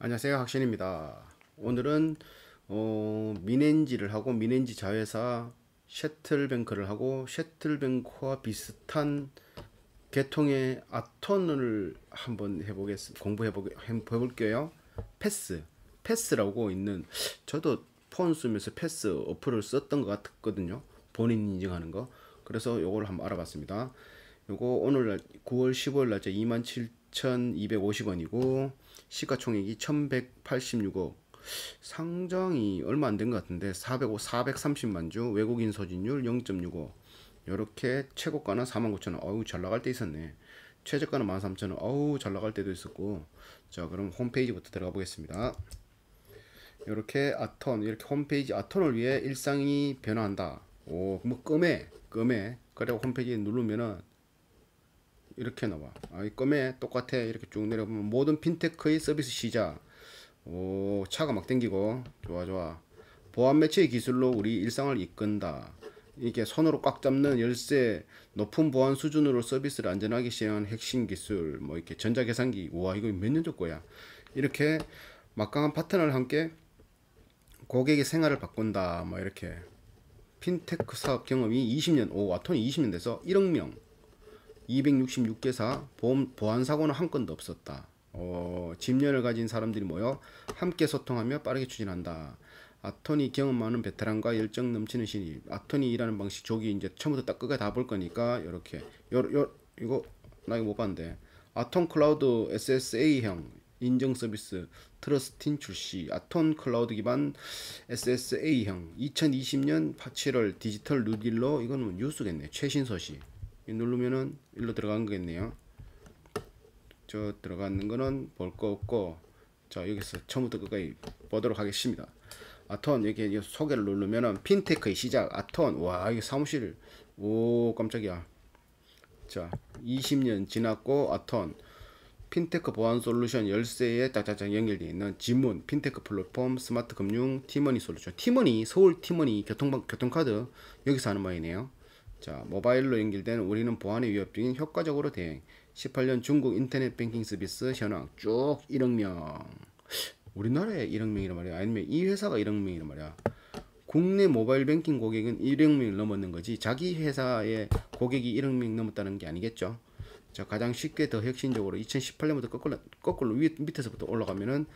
안녕하세요, 학신입니다. 오늘은 미넨지를 하고 미넨지 자회사 셔틀뱅크를 하고 셔틀뱅크와 비슷한 계통의 아톤을 한번 공부해볼게요. 패스라고 있는, 저도 폰 쓰면서 패스 어플을 썼던 것 같거든요. 본인 인증하는 거. 그래서 요걸 한번 알아봤습니다. 요거 오늘 9월 15일 날짜 27,250원이고 시가총액이 1,186억, 상장이 얼마 안 된 것 같은데 430만 주, 외국인 소진율 0.65, 요렇게 최고가는 49,000원. 어우, 잘 나갈 때 있었네. 최저가는 13,000원. 어우, 잘 나갈 때도 있었고. 자, 그럼 홈페이지부터 들어가 보겠습니다. 이렇게 아톤, 이렇게 홈페이지 아톤을 위해 일상이 변화한다. 오, 뭐 끔해. 그리고 홈페이지에 누르면은 이렇게 나와. 이 껌에 똑같아. 이렇게 쭉 내려보면 모든 핀테크의 서비스 시작. 오, 차가 막 땡기고. 좋아. 보안 매체의 기술로 우리 일상을 이끈다. 이게 손으로 꽉 잡는 열쇠, 높은 보안 수준으로 서비스를 안전하게 시행하는 핵심 기술, 뭐 이렇게 전자계산기. 우와, 이거 몇 년 전 거야. 이렇게 막강한 파트너를 함께 고객의 생활을 바꾼다. 뭐 이렇게 핀테크 사업 경험이 20년, 오, 아톤이 20년 돼서 1억 명, 266개사, 보안 사고는 한 건도 없었다. 집년을 가진 사람들이 모여 함께 소통하며 빠르게 추진한다. 아톤이 경험 많은 베테랑과 열정 넘치는 신입. 아톤이 일하는 방식, 저기 이제 처음부터 딱 끝까지 다 볼 거니까 이렇게 이거 나 이거 못 봤는데, 아톤 클라우드 SSA형 인정 서비스 트러스틴 출시. 아톤 클라우드 기반 SSA형 2020년 7월 디지털 뉴딜로. 이거는 뉴스겠네. 최신 소식. 누르면은 일로 들어간 거겠네요. 저 들어가는 거는 볼 거 없고, 자, 여기서 처음부터 끝까지 보도록 하겠습니다. 아톤, 여기 소개를 누르면은 핀테크의 시작 아톤. 와, 이게 사무실. 오, 깜짝이야. 자, 20년 지났고 아톤 핀테크 보안 솔루션 열쇠에 딱딱딱 연결되어 있는 지문 핀테크 플랫폼 스마트 금융 티머니 솔루션. 티머니, 서울 티머니 교통카드 여기서 하는 모양이네요. 자, 모바일로 연결된 우리는 보안의 위협 중인 효과적으로 대응. 18년 중국 인터넷 뱅킹 서비스 현황 쭉 1억 명. 우리나라에 1억 명이란 말이야? 아니면 이 회사가 1억 명이란 말이야? 국내 모바일 뱅킹 고객은 1억 명을 넘었는 거지 자기 회사의 고객이 1억 명 넘었다는 게 아니겠죠. 자, 가장 쉽게 더 혁신적으로 2018년부터 거꾸로 밑에서부터 올라가면은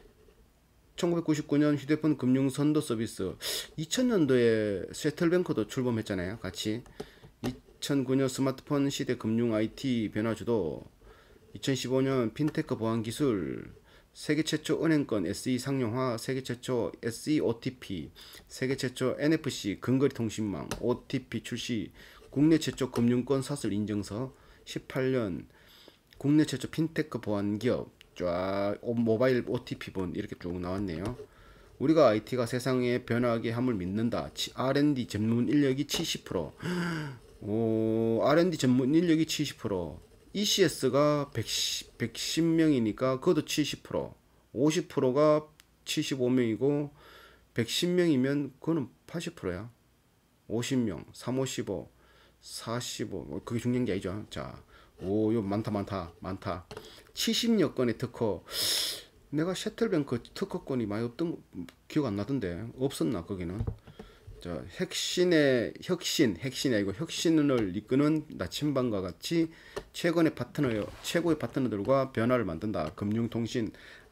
1999년 휴대폰 금융 선도 서비스, 2000년도에 셔틀뱅크도 출범했잖아요. 같이 2009년 스마트폰 시대 금융 IT 변화주도, 2015년 핀테크 보안 기술, 세계 최초 은행권 SE 상용화, 세계 최초 SE OTP, 세계 최초 NFC 근거리 통신망 OTP 출시, 국내 최초 금융권 사설 인증서, 18년 국내 최초 핀테크 보안 기업, 쫙 모바일 OTP본 이렇게 쭉 나왔네요. 우리가 IT가 세상에 변화하게 함을 믿는다. R&D 전문 인력이 70%. 오, R&D 전문 인력이 70%. ECS가 110명이니까 그것도 70%. 50%가 75명이고 110명이면 그거는 80%야. 50명, 355, 45. 그게 중요한 게 아니죠. 자, 오, 이거 많다. 70여 건의 특허. 내가 셔틀뱅크 특허권이 많이 없던 기억 안 나던데, 없었나 거기는. 자, 핵심이 아니고 혁신을 이끄는 나침반과 같이 최고의 파트너들과 변화를 만든다. 금융통신,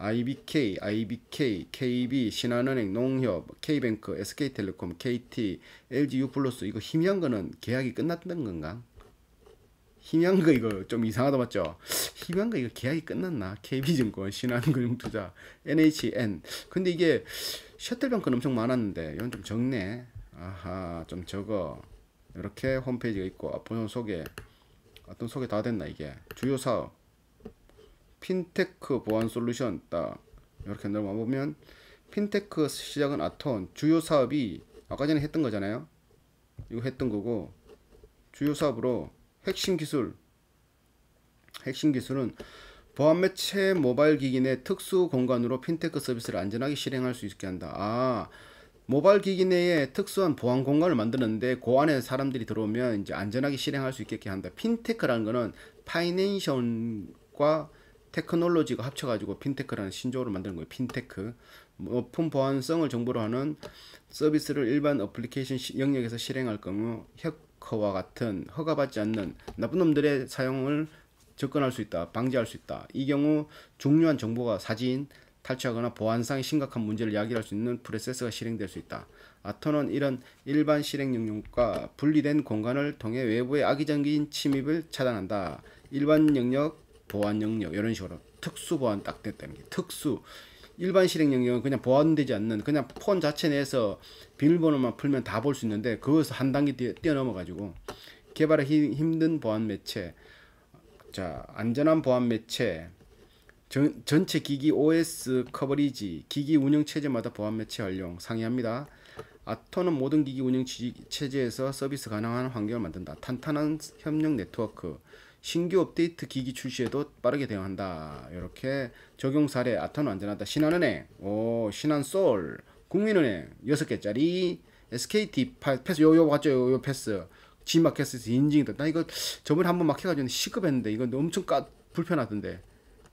IBK, KB, 신한은행, 농협, K뱅크, SK텔레콤, KT, LG U+. 이거 희미한 거는 계약이 끝났던 건가? 희미한 거 이거 좀 이상하다 맞죠? 희미한 거 이거 계약이 끝났나? KB증권, 신한금융투자, NHN. 근데 이게 셔틀뱅크는 엄청 많았는데 이건 좀 적네. 아하, 좀 적어. 이렇게 홈페이지가 있고, 앞부분 소개, 어떤 소개 다 됐나 이게. 주요 사업, 핀테크 보안 솔루션 딱 이렇게 넘어보면 핀테크 시작은 아톤, 주요 사업이 아까 전에 했던 거잖아요. 이거 했던 거고, 주요 사업으로 핵심 기술은 보안 매체 모바일 기기 내 특수 공간으로 핀테크 서비스를 안전하게 실행할 수 있게 한다. 모바일 기기 내에 특수한 보안 공간을 만드는데 그 안에 사람들이 들어오면 이제 안전하게 실행할 수 있게 한다. 핀테크라는 거는 파이낸셜과 테크놀로지가 합쳐가지고 핀테크라는 신조어를 만드는 거예요. 핀테크. 높은 보안성을 정보로 하는 서비스를 일반 어플리케이션 영역에서 실행할 경우 해커와 같은 허가받지 않는 나쁜 놈들의 사용을 접근할 수 있다. 방지할 수 있다. 이 경우 중요한 정보가 사진, 탈취하거나 보안상의 심각한 문제를 야기할 수 있는 프로세스가 실행될 수 있다. 아토는 이런 일반 실행 영역과 분리된 공간을 통해 외부의 악의적인 침입을 차단한다. 일반 영역, 보안 영역 이런 식으로 특수 보안 딱 됐다는 게 특수. 일반 실행 영역은 그냥 보안되지 않는 그냥 폰 자체 내에서 비밀번호만 풀면 다 볼 수 있는데 그것을 한 단계 뛰어넘어 가지고 개발하기 힘든 보안 매체. 자, 안전한 보안 매체. 전체 기기 OS 커버리지, 기기 운영 체제마다 보안 매체 활용 상이합니다. 아토는 모든 기기 운영 체제에서 서비스 가능한 환경을 만든다. 탄탄한 협력 네트워크, 신규 업데이트 기기 출시에도 빠르게 대응한다. 이렇게 적용 사례. 아토는 안전하다. 신한은행, 신한솔, 국민은행 6개짜리, SKT 패스 요 맞죠? 요 패스 G마켓에서 인증이다. 나 이거 저번에 한번 막 해가지고 시급했는데 이거 엄청 불편하던데.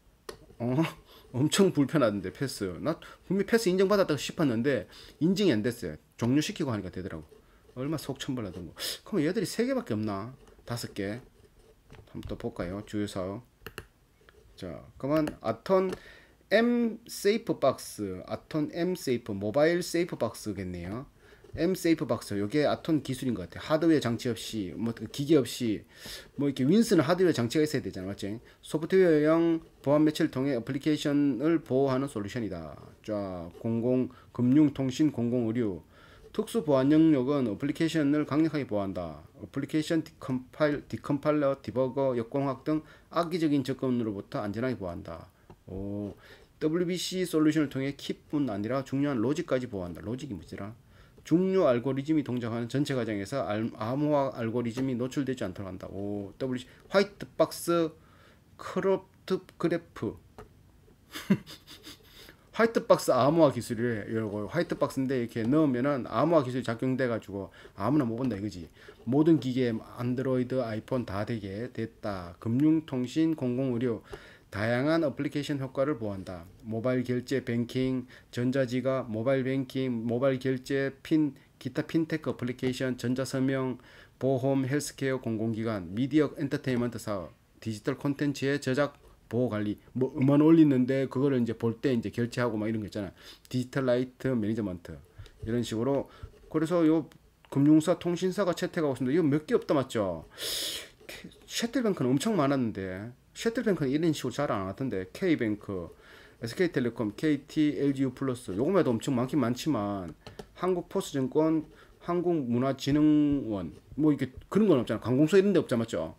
엄청 불편하던데 패스. 나 분명히 패스 인정받았다고 싶었는데 인증이 안 됐어요. 종료시키고 하니까 되더라고. 얼마 속천벌하던 거. 그럼 얘들이 3개밖에 없나? 5개. 한번 또 볼까요? 주요사항. 자, 그러면 아톤 M 세이프 박스, 아톤 M 세이프 모바일 세이프 박스겠네요. M 세이프 박스, 요게 아톤 기술인 것 같아요. 하드웨어 장치 없이, 뭐 기계 없이, 뭐 이렇게 윈스는 하드웨어 장치가 있어야 되잖아, 맞지? 소프트웨어형 보안 매체를 통해 애플리케이션을 보호하는 솔루션이다. 자, 금융통신, 공공의료. 특수 보안 영역은 애플리케이션을 강력하게 보호한다. 애플리케이션 디컴파일러, 디버거, 역공학 등 악의적인 접근으로부터 안전하게 보호한다. WBC 솔루션을 통해 키뿐 아니라 중요한 로직까지 보호한다. 로직이 뭐지라? 중요 알고리즘이 동작하는 전체 과정에서 암호화 알고리즘이 노출되지 않도록 한다. WBC 화이트 박스 크롭트 그래프. 화이트박스 암호화 기술이래. 이러고 화이트박스인데 이렇게 넣으면은 암호화 기술이 작용돼 가지고 아무나 못 본다 이거지. 모든 기계 안드로이드, 아이폰 다 되게 됐다. 금융통신, 공공의료 다양한 애플리케이션 효과를 보호한다. 모바일 결제, 뱅킹, 전자지갑, 모바일 뱅킹, 모바일 결제, 기타 핀테크 애플리케이션, 전자서명, 보험, 헬스케어, 공공기관, 미디어 엔터테인먼트 사업, 디지털 콘텐츠의 제작 보호 관리, 뭐 음원 올리는데 그거를 이제 볼 때 이제 결제하고 막 이런 거 있잖아. 디지털 라이트 매니저먼트 이런 식으로. 그래서 요 금융사, 통신사가 채택하고 있습니다. 이거 몇 개 없다 맞죠? 셔틀뱅크는 엄청 많았는데 셔틀뱅크는 이런 식으로 잘 안 하던데. K뱅크, SK텔레콤, KT, LGU 플러스 요거만 해도 엄청 많긴 많지만 한국포스증권, 한국문화진흥원 뭐 이게 그런 건 없잖아. 관공서 이런 데 없잖아 맞죠?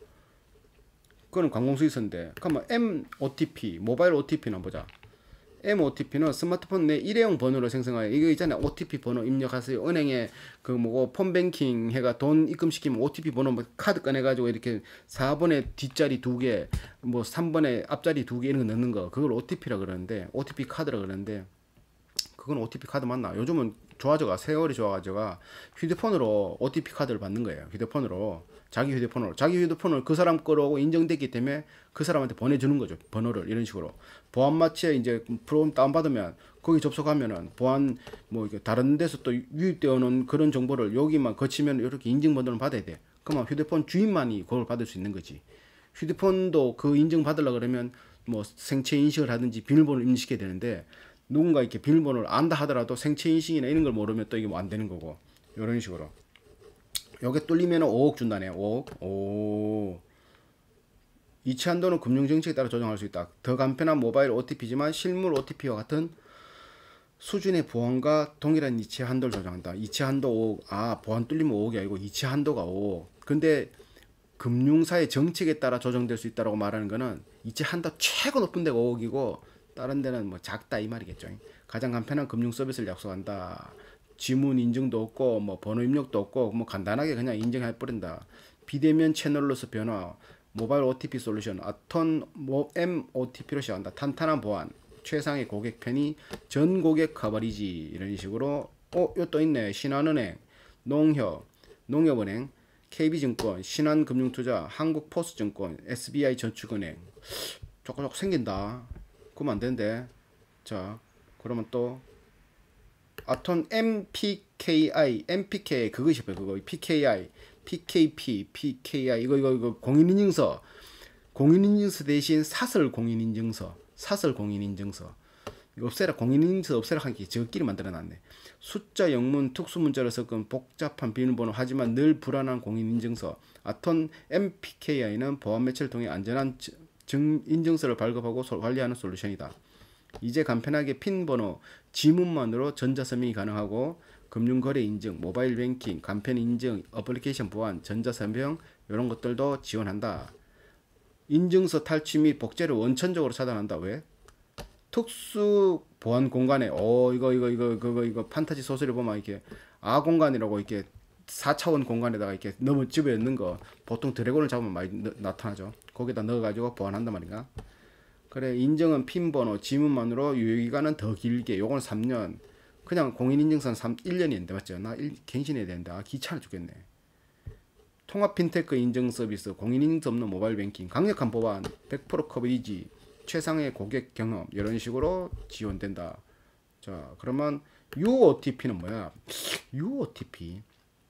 그거는 관공서 있었는데. 그러면 MOTP, 모바일 OTP나 보자. MOTP는 스마트폰 내 일회용 번호로 생성하여 이거 있잖아요. OTP 번호 입력하세요. 은행에 그 뭐고 폰뱅킹 해가 돈 입금시키면 OTP 번호 뭐 카드 꺼내가지고 이렇게 4번에 뒷자리 2개, 뭐 3번에 앞자리 2개 이런 거 넣는 거 그걸 OTP라 그러는데 OTP 카드라 그러는데 그건 OTP 카드 맞나? 요즘은 좋아져가 세월이 좋아가지고 휴대폰으로 OTP 카드를 받는 거예요. 휴대폰으로. 자기 휴대폰을 그 사람 거로 인정됐기 때문에 그 사람한테 보내주는 거죠. 번호를 이런 식으로. 보안마취에 이제 프로그램 다운받으면 거기 접속하면은 보안 뭐 이게 다른 데서 또 유입되어 오는 그런 정보를 여기만 거치면 이렇게 인증 번호를 받아야 돼. 그러면 휴대폰 주인만이 그걸 받을 수 있는 거지. 휴대폰도 그 인증 받으려 그러면 뭐 생체 인식을 하든지 비밀번호를 입력시켜야 되는데 누군가 이렇게 비밀번호를 안다 하더라도 생체 인식이나 이런 걸 모르면 또 이게 뭐 안 되는 거고. 이런 식으로. 요게 뚫리면 5억 준다네요. 5억. 이체 한도는 금융정책에 따라 조정할 수 있다. 더 간편한 모바일 OTP지만 실물 OTP와 같은 수준의 보안과 동일한 이체 한도를 조정한다. 이체 한도 5억. 보안 뚫리면 5억이 아니고 이체 한도가 5억. 근데 금융사의 정책에 따라 조정될 수 있다고 말하는 거는 이체 한도 최고 높은 데가 5억이고 다른 데는 뭐 작다 이 말이겠죠. 가장 간편한 금융 서비스를 약속한다. 지문 인증도 없고 뭐 번호 입력도 없고 뭐 간단하게 그냥 인증해 버린다. 비대면 채널로서 변화. 모바일 OTP 솔루션 아톤 MOTP로 시작한다. 탄탄한 보안, 최상의 고객 편의, 전 고객 커버리지 이런 식으로. 요 또 있네. 신한은행, 농협은행, KB증권, 신한금융투자, 한국포스증권, SBI 전축은행. 조금 생긴다. 그러면 안 되는데. 자, 그러면 또 아톤 MPKI 그것이 뭐야? 그거 PKI, PKP, PKI 이거 공인인증서 대신 사설 공인인증서 이거 없애라. 공인인증서 없애라 하기 저끼리 만들어놨네. 숫자 영문 특수문자를 섞은 복잡한 비밀번호 하지만 늘 불안한 공인인증서 아톤 MPKI는 보안 매체를 통해 안전한 인증서를 발급하고 관리하는 솔루션이다. 이제 간편하게 핀 번호, 지문만으로 전자서명이 가능하고 금융거래 인증, 모바일 뱅킹, 간편 인증, 어플리케이션 보안, 전자서명 이런 것들도 지원한다. 인증서 탈취 및 복제를 원천적으로 차단한다. 왜? 특수 보안 공간에 이거 판타지 소설에 보면 이렇게 공간이라고 이렇게 4차원 공간에다가 이렇게 너무 집어 넣는 거 보통 드래곤을 잡으면 많이 나타나죠. 거기다 넣어가지고 보안한단 말인가. 그래, 인증은 핀 번호, 지문만으로 유효기간은 더 길게. 요건 3년. 그냥 공인인증서는 1년인데 맞죠? 나 갱신해야 되는데 귀찮아 죽겠네. 통합 핀테크 인증 서비스, 공인인증서 없는 모바일 뱅킹, 강력한 보안, 100% 커버리지, 최상의 고객 경험 이런 식으로 지원된다. 자, 그러면 UOTP는 뭐야? UOTP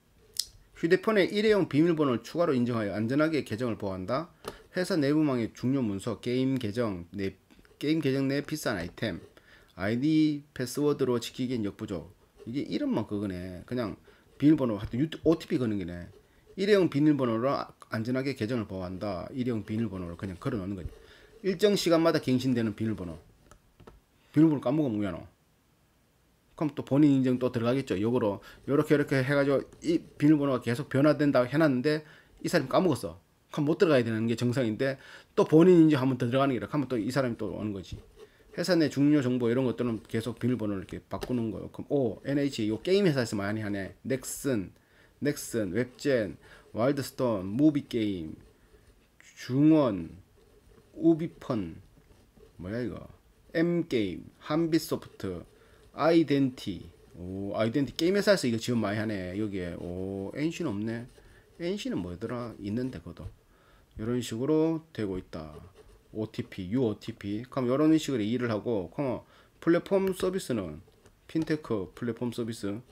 휴대폰에 일회용 비밀번호를 추가로 인증하여 안전하게 계정을 보호한다. 회사 내부망의 중요 문서, 게임 계정 내 비싼 아이템, 아이디 패스워드로 지키기엔 역부족. 이게 이름만 그거네. 그냥 비밀번호 OTP 거는 게네. 일회용 비밀번호로 안전하게 계정을 보호한다. 일회용 비밀번호를 그냥 걸어 놓는 거지. 일정 시간마다 갱신되는 비밀번호 까먹으면 뭐야. 그럼 또 본인 인증 또 들어가겠죠. 요거로 요렇게 해가지고 이 비밀번호가 계속 변화된다고 해놨는데 이 사람이 까먹었어. 그럼 못 들어가야 되는 게 정상인데 또 본인 인증 한번 더 들어가는 게라 하면 또 이 사람이 또 오는 거지. 회사 내 중요 정보 이런 것들은 계속 비밀번호를 이렇게 바꾸는 거예요. 그럼 NH 요 게임 회사에서 많이 하네. 넥슨, 웹젠, 와일드스톤, 무비게임, 중원, 우비펀, 뭐야 이거, M게임, 한빛소프트, 아이덴티. 아이덴티 게임 회사에서 이거 지원 많이 하네. 여기에. NC는 없네. NC는 뭐더라? 있는데 그것도. 이런 식으로 되고 있다. OTP, UOTP. 그럼 이런 식으로 일을 하고, 그럼 플랫폼 서비스는 핀테크 플랫폼 서비스.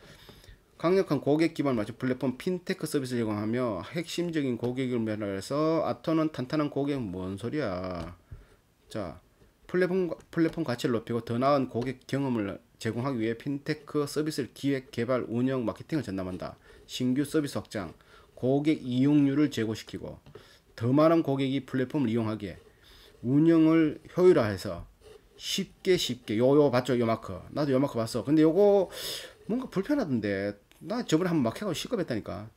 강력한 고객 기반 맞춤 플랫폼 핀테크 서비스 제공하며 핵심적인 고객을 매달아서 아톤은 탄탄한 고객. 뭔 소리야? 자, 플랫폼 가치를 높이고 더 나은 고객 경험을 제공하기 위해 핀테크 서비스를 기획, 개발, 운영, 마케팅을 전담한다. 신규 서비스 확장, 고객 이용률을 제고시키고 더 많은 고객이 플랫폼을 이용하게 운영을 효율화해서 쉽게 요 봤죠? 요 마크. 나도 요 마크 봤어. 근데 요거 뭔가 불편하던데. 나 저번에 한번 마크하고 시급했다니까.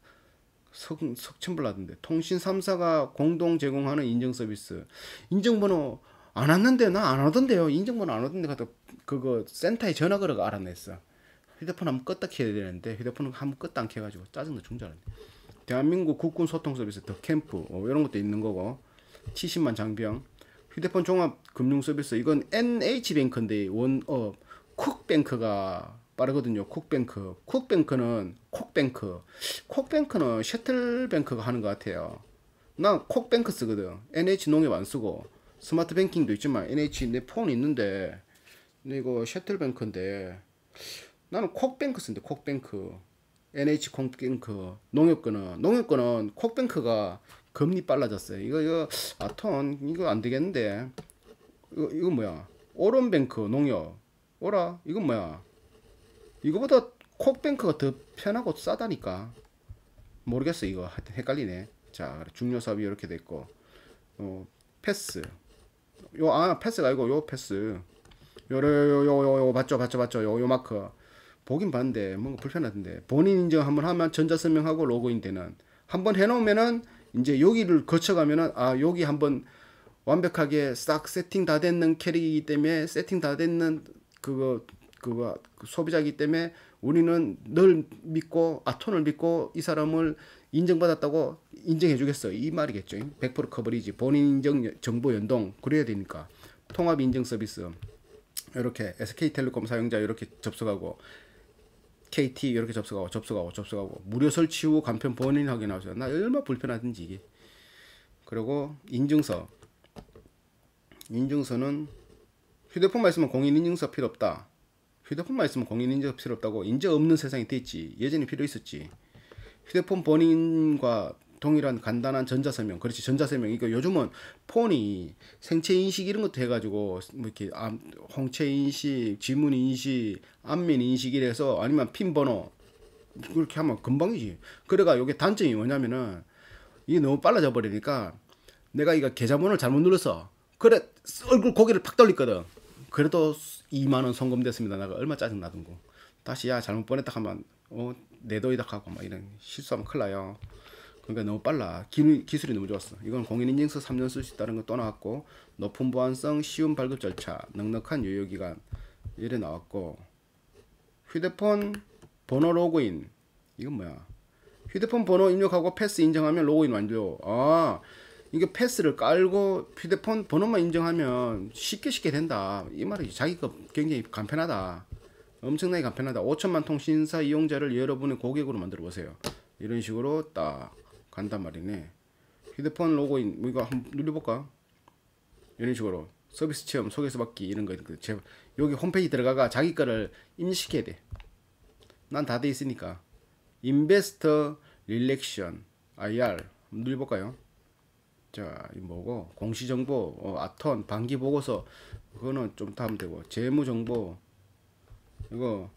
석천불나던데. 통신 3사가 공동 제공하는 인증 서비스. 인증번호 안 왔는데 나 안 오던데요. 인증번호 안 오던데 가서 그거 센터에 전화 걸어가 알아냈어. 휴대폰 한번 껐다 켜야 되는데 휴대폰은 한번 껐다 안 켜가지고 짜증나 죽는 줄 알았네. 대한민국 국군 소통 서비스 더 캠프 이런 것도 있는 거고 70만 장병 휴대폰 종합 금융 서비스 이건 NH뱅크인데 쿡뱅크가 빠르거든요. 쿡뱅크는 셔틀뱅크가 하는 것 같아요. 나 콕뱅크 쓰거든. NH농협 안 쓰고 스마트 뱅킹도 있지만 NH 내 폰 있는데 근데 이거 셔틀뱅크인데 나는 콕뱅크 쓰는데 콕뱅크 NH 콕뱅크 농협 거는 콕뱅크가 금리 빨라졌어요. 이거 아톤 이거 안 되겠는데 이거 뭐야 오른뱅크 농협 이건 뭐야 이거보다 콕뱅크가 더 편하고 싸다니까 모르겠어. 이거 하여튼 헷갈리네. 자, 중요 사업이 이렇게 됐고 패스 패스가 아니고 요 패스 요 봤죠 요 마크 보긴 봤는데 뭔가 불편하던데. 본인 인증 한번 하면 전자서명하고 로그인 되는 한번 해놓으면은 이제 여기를 거쳐가면은 여기 한번 완벽하게 싹 세팅 다 됐는 캐릭이기 때문에 세팅 다 됐는 그거 소비자이기 때문에 우리는 널 믿고 아톤을 믿고 이 사람을 인정받았다고 인정해 주겠어 이 말이겠죠. 100% 커버리지 본인 인정 정보 연동 그래야 되니까 통합 인증 서비스 이렇게 SK텔레콤 사용자 이렇게 접속하고 KT 이렇게 접속하고 무료 설치 후 간편 본인 확인하세요. 나 얼마나 불편하든지 이게. 그리고 인증서 인증서는 휴대폰만 있으면 공인인증서 필요 없다. 휴대폰만 있으면 공인인증서 필요 없다고. 이제 없는 세상이 됐지. 예전에 필요 있었지. 휴대폰 본인과 동일한 간단한 전자설명. 그렇지, 전자설명. 이거 요즘은 폰이 생체인식 이런 것도 해가지고 뭐 이렇게 홍채인식, 지문인식, 안면인식 이래서 아니면 핀번호 그렇게 하면 금방이지. 그래가 요게 단점이 뭐냐면은 이게 너무 빨라져 버리니까 내가 이거 계좌번호를 잘못 눌렀어. 그래 얼굴 고개를 팍 돌리거든. 그래도 2만원 송금됐습니다. 내가 얼마 짜증 나던고. 다시 야 잘못 보냈다 하면 내 돈이다 하고 막 이런 실수하면 큰일 나요. 그러니까 너무 빨라. 기술이 너무 좋았어. 이건 공인인증서 3년 쓸 수 있다는 거 또 나왔고, 높은 보안성, 쉬운 발급 절차, 넉넉한 유효기간 이래 나왔고, 휴대폰 번호 로그인 이건 뭐야? 휴대폰 번호 입력하고 패스 인정하면 로그인 완료. 아, 이게 패스를 깔고 휴대폰 번호만 인정하면 쉽게 된다. 이 말이지. 자기가 굉장히 간편하다. 엄청나게 간편하다. 5천만 통신사 이용자를 여러분의 고객으로 만들어 보세요. 이런 식으로 딱 간단 말이네. 휴대폰 로그인 이거 한번 눌러볼까? 이런 식으로 서비스 체험 소개서 받기 이런 거 여기 홈페이지 들어가가 자기 거를 인식해야 돼. 난 다 돼 있으니까. 인베스터 릴렉션 IR 눌러볼까요? 자, 이 뭐고 공시정보 아톤 반기 보고서 그거는 좀 더 하면 되고, 재무정보 이거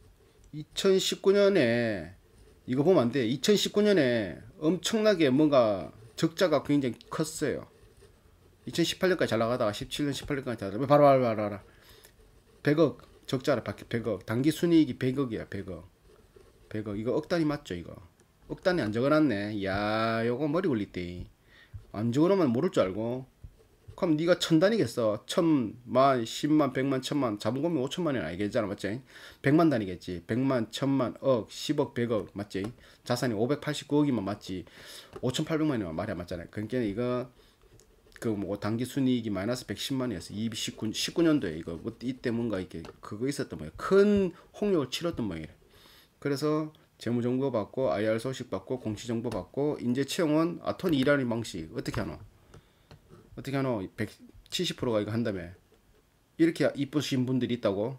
2019년에 이거 보면 안 돼. 2019년에 엄청나게 뭔가 적자가 굉장히 컸어요. 2018년까지 잘 나가다가 17년 18년까지 잘 나가다가 바로 100억 적자를 받게. 100억 단기 순이익이 100억이야. 100억 이거 억 단위 맞죠? 이거 억 단위 안 적어놨네. 야 요거 머리 굴리대. 안 적어놓으면 모를 줄 알고. 그럼 네가 천 단위겠어. 천만, 십만, 백만, 천만. 자본금이 5천만이 아니겠잖아, 맞지? 100만 단위겠지. 100만, 천만, 억, 10억, 100억, 맞지? 자산이 589억이면 맞지. 5,800만이면 말이 안 맞잖아요. 그러니까 이거 그 뭐 단기 순이익이 마이너스 110만이었어. 19년도에 이거 뭐 이때 뭔가 이렇게 그거 있었던 모양. 큰 홍역을 치렀던 모양이래. 그래서 재무정보 받고 IR 소식 받고 공시정보 받고 인재 채용은 아톤 일하는 방식 어떻게 하노? 170%가 이거 한다며. 이렇게 이쁘신 분들이 있다고?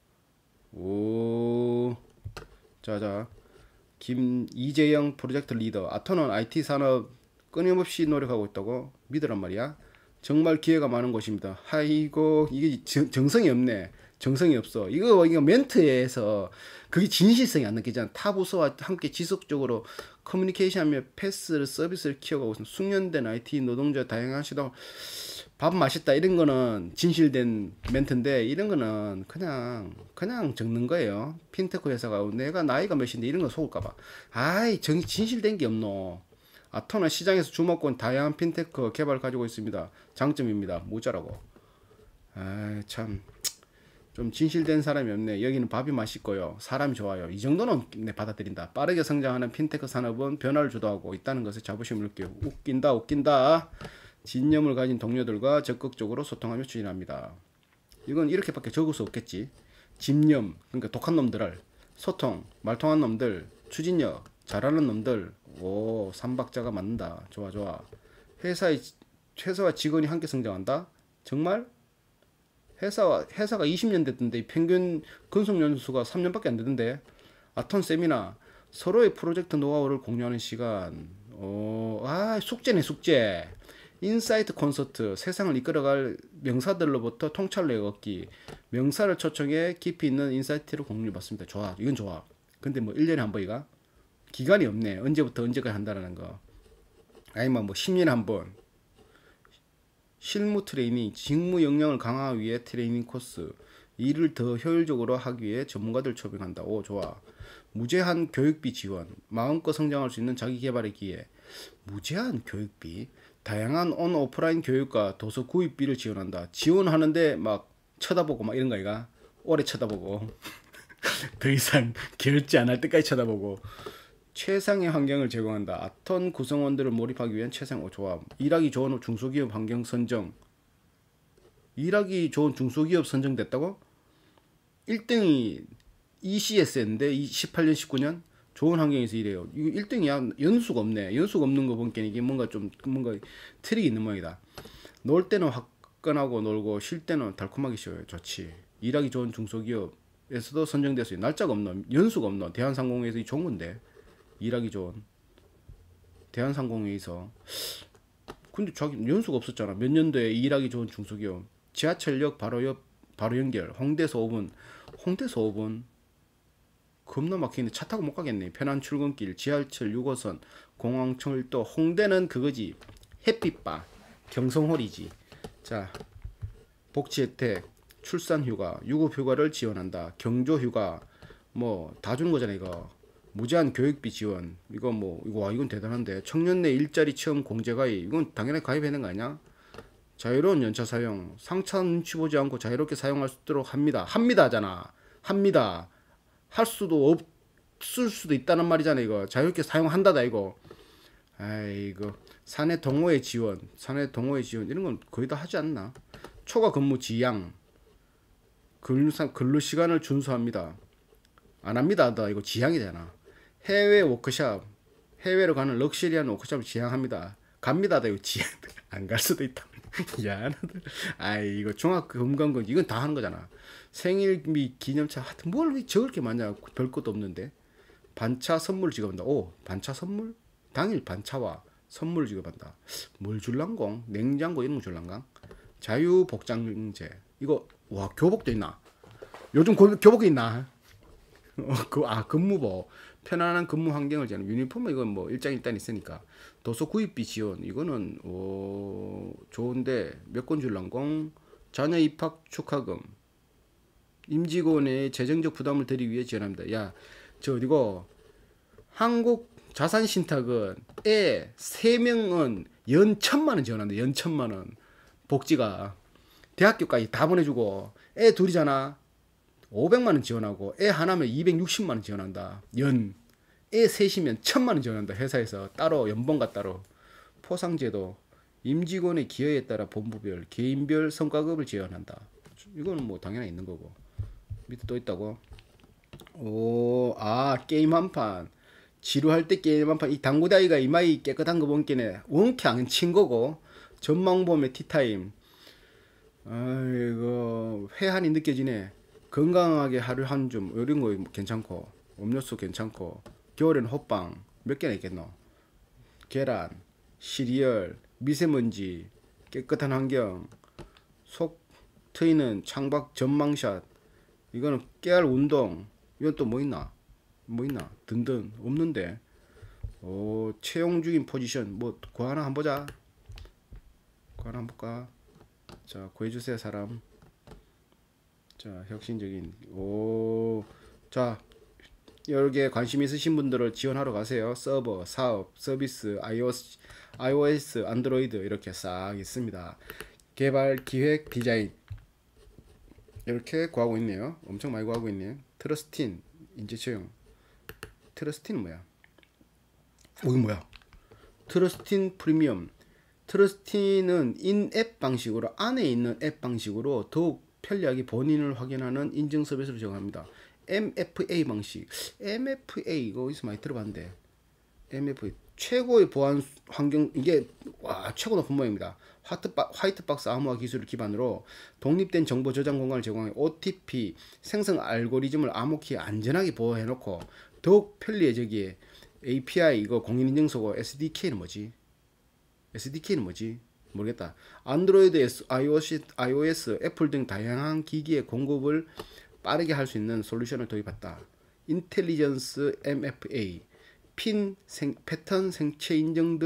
오. 자자. 이재영 프로젝트 리더. 아톤은 IT 산업 끊임없이 노력하고 있다고 믿으란 말이야. 정말 기회가 많은 곳입니다. 아이고 이게 정성이 없네. 정성이 없어. 이거 멘트에서 그게 진실성이 안 느끼잖아. 타 부서와 함께 지속적으로 커뮤니케이션하며 패스를 서비스를 키워가고 있습니다. 숙련된 IT 노동자 다양한 시도. 밥 맛있다 이런 거는 진실된 멘트인데 이런 거는 그냥 적는 거예요. 핀테크 회사가 내가 나이가 몇인데 이런 거 속을까봐. 아이 진실된 게 없노. 아톤은 시장에서 주목권 다양한 핀테크 개발 가지고 있습니다. 장점입니다. 모자라고. 아이 참. 좀 진실된 사람이 없네. 여기는 밥이 맛있고요. 사람이 좋아요. 이 정도는 내 받아들인다. 빠르게 성장하는 핀테크 산업은 변화를 주도하고 있다는 것에 자부심을 느껴요. 웃긴다. 진념을 가진 동료들과 적극적으로 소통하며 추진합니다. 이건 이렇게밖에 적을 수 없겠지. 집념, 그러니까 독한 놈들을, 소통, 말통한 놈들, 추진력, 잘하는 놈들. 오, 삼박자가 맞는다. 좋아. 회사와 직원이 함께 성장한다. 정말? 회사가 20년 됐던데 평균 근속 연수가 3년밖에 안 되던데. 아톤 세미나 서로의 프로젝트 노하우를 공유하는 시간. 숙제네. 인사이트 콘서트 세상을 이끌어갈 명사들로부터 통찰력 얻기. 명사를 초청해 깊이 있는 인사이트를 공유받습니다. 좋아. 이건 좋아. 근데 뭐 1년에 한 번이가? 기간이 없네. 언제부터 언제까지 한다는 거. 아니면 뭐 10년에 한 번. 실무 트레이닝, 직무 역량을 강화하기 위해 트레이닝 코스. 일을 더 효율적으로 하기 위해 전문가들 초빙한다. 오, 좋아. 무제한 교육비 지원. 마음껏 성장할 수 있는 자기 개발의 기회. 무제한 교육비. 다양한 온 오프라인 교육과 도서 구입비를 지원한다. 지원하는데 막 쳐다보고 막 이런 거 아이가? 오래 쳐다보고. 더 이상 결제 안 할 때까지 쳐다보고. 최상의 환경을 제공한다. 아톤 구성원들을 몰입하기 위한 최상 조합. 일하기 좋은 중소기업 환경 선정. 일하기 좋은 중소기업 선정됐다고? 1등이 ECS인데 18년 19년 좋은 환경에서 일해요. 이거 1등이야. 연수가 없네. 연수가 없는 거 보니까 이게 뭔가 트릭이 있는 모양이다. 놀 때는 화끈하고 놀고 쉴 때는 달콤하게 쉬어요. 좋지. 일하기 좋은 중소기업에서도 선정됐어요. 날짜가 없노, 연수가 없노. 대한상공회에서 이 좋은 건데 일하기 좋은 대한상공회에서. 근데 자기 연수가 없었잖아. 몇 년도에 일하기 좋은 중소기업. 지하철역 바로 옆 바로 연결. 홍대에서 5분. 홍대에서 5분. 겁나 막히는데 차 타고 못 가겠네. 편한 출근길, 지하철 6호선, 공항철도. 홍대는 그거지. 햇빛바, 경성홀이지. 자, 복지혜택, 출산휴가, 유급휴가를 지원한다. 경조휴가, 뭐 다 주는 거잖아 이거. 무제한 교육비 지원. 이거 뭐 이거 와 이건 대단한데. 청년 내 일자리 체험 공제 가입. 이건 당연히 가입해야 되는 거 아니야? 자유로운 연차 사용. 상차 눈치 보지 않고 자유롭게 사용할 수 있도록 합니다. 합니다잖아. 합니다. 할 수도 없을 수도 있다는 말이잖아 이거. 자유롭게 사용한다다 이거. 아이고. 사내 동호회 지원, 사내 동호회 지원 이런 건 거의 다 하지 않나? 초과 근무 지양, 근로 시간을 준수합니다. 안 합니다. 다 이거 지향이잖아. 해외 워크샵, 해외로 가는 럭셔리한 워크샵을 지향합니다. 갑니다. 다 이거 지향. 안 갈 수도 있다. 야, 아이 이거 종합건강검진 이건 다 하는 거잖아. 생일 및 기념차 하여튼 뭘 적을 게 많냐. 별 것도 없는데. 반차 선물 지급한다. 오, 반차 선물? 당일 반차와 선물을 지급한다. 뭘 줄란공? 냉장고 이런 거 줄란강? 자유복장제. 이거 와 교복도 있나? 요즘 교복이 있나? 근무복. 편안한 근무 환경을 제한. 유니폼은 이건 뭐 일장 있으니까. 도서 구입비 지원. 이거는 좋은데 몇 건 줄란공? 자녀 입학 축하금. 임직원의 재정적 부담을 덜기 위해 지원합니다. 야, 저 어디고 한국 자산신탁은 애 3명은 연 1,000만원 지원한다. 연 1,000만원. 복지가. 대학교까지 다 보내주고. 애 둘이잖아. 500만원 지원하고. 애 하나면 260만원 지원한다. 연. 애 셋이면 1,000만원 지원한다. 회사에서. 따로 연봉과 따로. 포상제도. 임직원의 기여에 따라 본부별, 개인별 성과급을 지원한다. 이거는 뭐 당연히 있는 거고. 밑에 또 있다고. 게임 한판. 지루할 때 게임 한판. 이 당구다이가 이마이 깨끗한 거 본게네. 원케 안 친 거고. 전망봄의 티타임. 아이고 회한이 느껴지네. 건강하게 하루 한 줌 이런 거 괜찮고. 음료수 괜찮고. 겨울엔 호빵 몇 개나 있겠노. 계란, 시리얼, 미세먼지, 깨끗한 환경, 속 트이는 창밖 전망샷. 이거는 깨알 운동. 이건 또 뭐 있나? 등등 없는데. 채용 중인 포지션. 뭐 그거 하나 한번 보자. 그거 하나 한번 볼까? 자, 구해주세요 사람. 자, 혁신적인. 자, 여러 개 관심 있으신 분들을 지원하러 가세요. 서버, 사업, 서비스, iOS, 안드로이드 이렇게 싹 있습니다. 개발, 기획, 디자인 이렇게 구하고 있네요. 엄청 많이 구하고 있네요. 트러스틴, 인재 채용. 트러스틴은 뭐야? 이거 뭐야? 트러스틴 프리미엄. 트러스틴은 인앱 방식으로, 안에 있는 앱 방식으로 더욱 편리하게 본인을 확인하는 인증 서비스를 제공합니다. MFA 방식. MFA 이거 어디서 많이 들어봤는데. MFA 최고의 보안 환경. 이게 와 최고 높은 모양입니다. 화이트박스 암호화 기술을 기반으로 독립된 정보 저장 공간을 제공해 OTP 생성 알고리즘을 암호키 안전하게 보호해놓고 더욱 편리해지기에 API 이거 공인인증서고. SDK는 뭐지? 모르겠다. 안드로이드, iOS, 애플 등 다양한 기기의 공급을 빠르게 할 수 있는 솔루션을 도입했다. 인텔리전스 MFA 패턴 생체 인증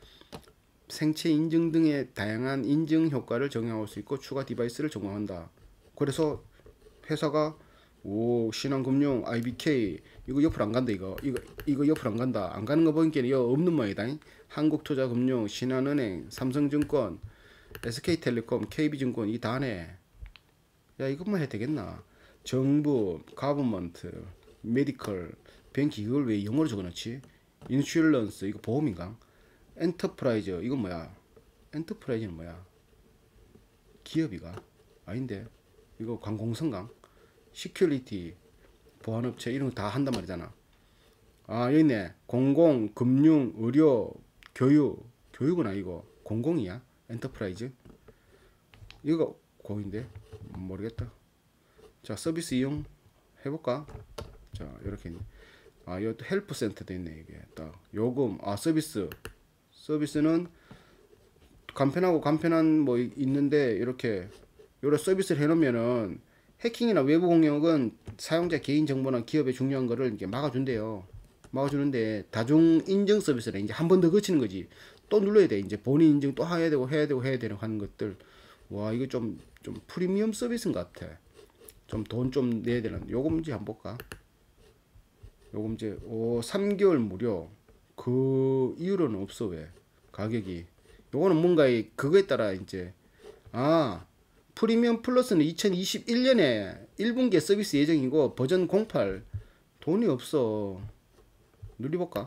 등의 다양한 인증 효과를 적용할 수 있고 추가 디바이스를 제공한다. 그래서 회사가 신한금융, IBK 이거 옆으로 안 간다. 이거 옆으로 안 간다. 안 가는 거 보니까 이거 없는 모양이다. 한국투자금융, 신한은행, 삼성증권, SK텔레콤, KB증권 이 다네. 야 이것만 해도 되겠나? 정부, 가버먼트, 메디컬, 뱅키 이걸 왜 영어로 적어놨지? 인슈런스 이거 보험인가? 엔터프라이즈 이건 뭐야? 엔터프라이즈는 뭐야? 기업이가? 아닌데 이거 관공성강? 시큐리티, 보안업체 이런 거 다 한단 말이잖아. 여기 있네. 공공, 금융, 의료, 교육은 아니고 공공이야? 엔터프라이즈? 이거 고인데 모르겠다. 자, 서비스 이용 해볼까? 자, 이렇게 있네. 아, 이것도 헬프 센터도 있네. 이게 딱 요금, 아, 서비스는 간편하고 간편한 뭐 있는데, 이렇게 여러 서비스를 해놓으면은 해킹이나 외부 공격은 사용자 개인 정보나 기업의 중요한 거를 이렇게 막아준대요. 막아주는데, 다중 인증 서비스를 이제 한 번 더 거치는 거지. 또 눌러야 돼. 이제 본인 인증 또 해야 되고 해야 되고 하는 것들. 와, 이거 좀 프리미엄 서비스인 것 같아. 좀 돈 좀 내야 되는. 요금제 한번 볼까? 요금제 3개월 무료. 그 이후로는 없어. 왜 가격이? 요거는 뭔가 그거에 따라 이제, 아, 프리미엄 플러스는 2021년에 1분기에 서비스 예정이고 버전 08. 돈이 없어. 눌려볼까?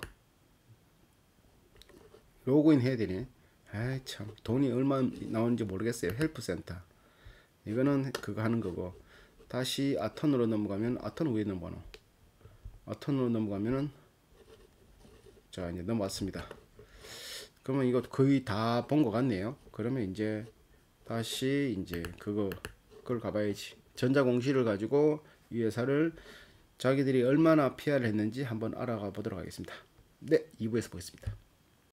로그인 해야 되네. 아이 참, 돈이 얼마 나오는지 모르겠어요. 헬프센터 이거는 그거 하는 거고. 다시 아턴으로 넘어가면, 아턴은 왜 넘어가노? 아턴으로 넘어가면은, 자, 이제 넘어왔습니다. 그러면 이거 거의 다 본 것 같네요. 그러면 이제 다시 이제 그걸 가봐야지. 전자공시를 가지고 이 회사를 자기들이 얼마나 PR을 했는지 한번 알아가 보도록 하겠습니다. 네, 2부에서 보겠습니다.